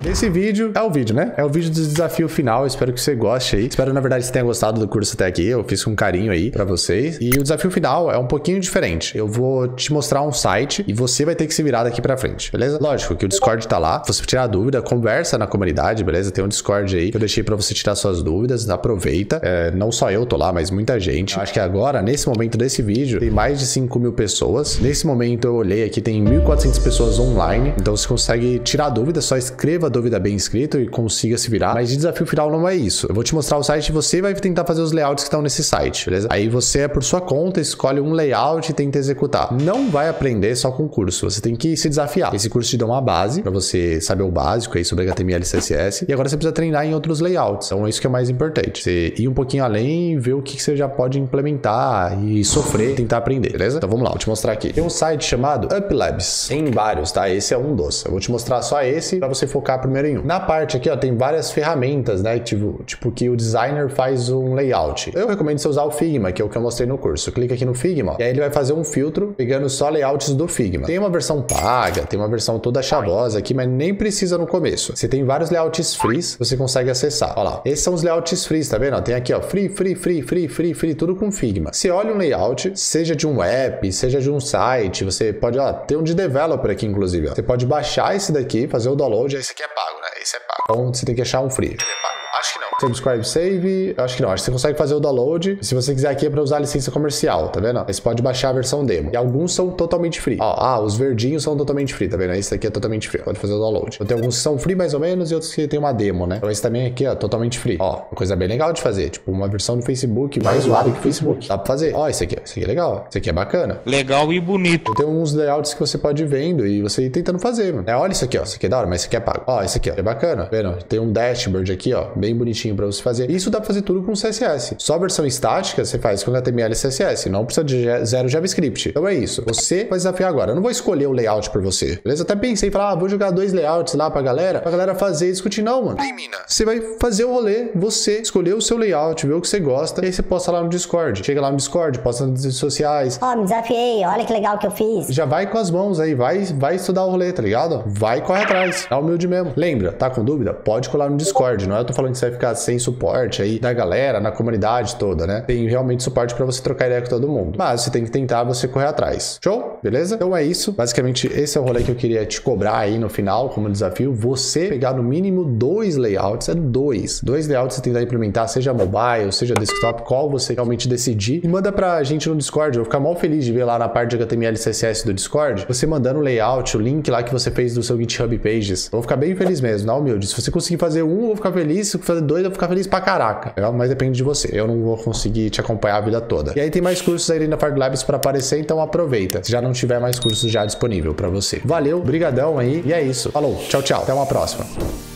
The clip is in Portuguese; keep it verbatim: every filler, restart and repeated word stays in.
Esse vídeo é o vídeo, né? É o vídeo do desafio final. Espero que você goste aí. Espero, na verdade, que você tenha gostado do curso até aqui. Eu fiz com carinho aí pra vocês. E o desafio final é um pouquinho diferente. Eu vou te mostrar um site e você vai ter que se virar daqui pra frente, beleza? Lógico que o Discord tá lá. Se você tirar dúvida, conversa na comunidade, beleza? Tem um Discord aí que eu deixei pra você tirar suas dúvidas. Aproveita. É, não só eu tô lá, mas muita gente. Eu acho que agora, nesse momento desse vídeo, tem mais de cinco mil pessoas. Nesse momento, eu olhei aqui, tem mil e quatrocentas pessoas online. Então, você consegue tirar dúvida, só escreva dúvida bem escrito e consiga se virar. Mas de desafio final não é isso. Eu vou te mostrar o site e você vai tentar fazer os layouts que estão nesse site, beleza? Aí você é por sua conta, escolhe um layout e tenta executar. Não vai aprender só com o curso, você tem que se desafiar. Esse curso te dá uma base para você saber o básico aí sobre H T M L e C S S e agora você precisa treinar em outros layouts. Então é isso que é mais importante. Você ir um pouquinho além e ver o que você já pode implementar e sofrer, tentar aprender, beleza? Então vamos lá, vou te mostrar aqui. Tem um site chamado UpLabs. Tem vários, tá? Esse é um dos. Eu vou te mostrar só esse para você focar primeiro em um. Na parte aqui, ó, tem várias ferramentas, né? Tipo, tipo que o designer faz um layout. Eu recomendo você usar o Figma, que é o que eu mostrei no curso. Clica aqui no Figma e aí ele vai fazer um filtro pegando só layouts do Figma. Tem uma versão paga, tem uma versão toda chavosa aqui, mas nem precisa no começo. Você tem vários layouts free, você consegue acessar. Olha lá, esses são os layouts free, tá vendo? Tem aqui, ó, free, free, free, free, free, free, tudo com Figma. Você olha um layout, seja de um app, seja de um site, você pode, ó, ter um de developer aqui, inclusive, ó. Você pode baixar esse daqui, fazer o download, esse aqui é pago, né? Esse é pago. Então você tem que achar um free. Acho que não. Subscribe Save, acho que não. Acho que você consegue fazer o download. Se você quiser aqui é para usar a licença comercial, tá vendo? Aí você pode baixar a versão demo. E alguns são totalmente free. Ó, ah, os verdinhos são totalmente free, tá vendo? Esse daqui é totalmente free. Pode fazer o download. Então, tem alguns que são free mais ou menos e outros que tem uma demo, né? Então esse também aqui, ó, totalmente free. Ó, uma coisa bem legal de fazer. Tipo, uma versão do Facebook mais zoada que o Facebook. Dá pra fazer. Ó, esse aqui, esse aqui é legal. Esse aqui é bacana. Legal e bonito. Tem uns layouts que você pode ir vendo e você ir tentando fazer, mano. É, olha isso aqui, ó. Isso aqui é da hora, mas esse aqui é pago. Ó, esse aqui, ó. É bacana. Tá vendo? Tem um dashboard aqui, ó. Bem bonitinho pra você fazer. Isso dá pra fazer tudo com C S S. Só a versão estática você faz com H T M L e C S S. Não precisa de zero JavaScript. Então é isso. Você vai desafiar agora. Eu não vou escolher o layout por você. Beleza? Até pensei em falar, ah, vou jogar dois layouts lá pra galera. Pra galera fazer e discutir. Não, mano. Elimina. Você vai fazer o rolê. Você escolher o seu layout, ver o que você gosta. E aí você posta lá no Discord. Chega lá no Discord, posta nas redes sociais. Ó, oh, me desafiei. Olha que legal que eu fiz. Já vai com as mãos aí. Vai, vai estudar o rolê, tá ligado? Vai e corre atrás. Tá humilde mesmo. Lembra, tá com dúvida? Pode colar no Discord. Não é eu tô falando que você vai ficar sem suporte aí da galera, na comunidade toda, né? Tem realmente suporte pra você trocar ideia com todo mundo. Mas você tem que tentar você correr atrás. Show? Beleza? Então é isso. Basicamente, esse é o rolê que eu queria te cobrar aí no final, como desafio. Você pegar no mínimo dois layouts. É dois. Dois layouts você tentar implementar, seja mobile, seja desktop, qual você realmente decidir. E manda pra gente no Discord. Eu vou ficar mal feliz de ver lá na parte de H T M L e C S S do Discord, você mandando o layout, o link lá que você fez do seu GitHub Pages. Eu vou ficar bem feliz mesmo, na humilde. Se você conseguir fazer um, eu vou ficar feliz. Se eu fazer dois, eu vou ficar feliz pra caraca. Legal? Mas depende de você. Eu não vou conseguir te acompanhar a vida toda. E aí tem mais cursos aí na Fard Labs para aparecer, então aproveita. Se já não tiver mais cursos já disponível para você. Valeu, brigadão aí. E é isso. Falou, tchau, tchau. Até uma próxima.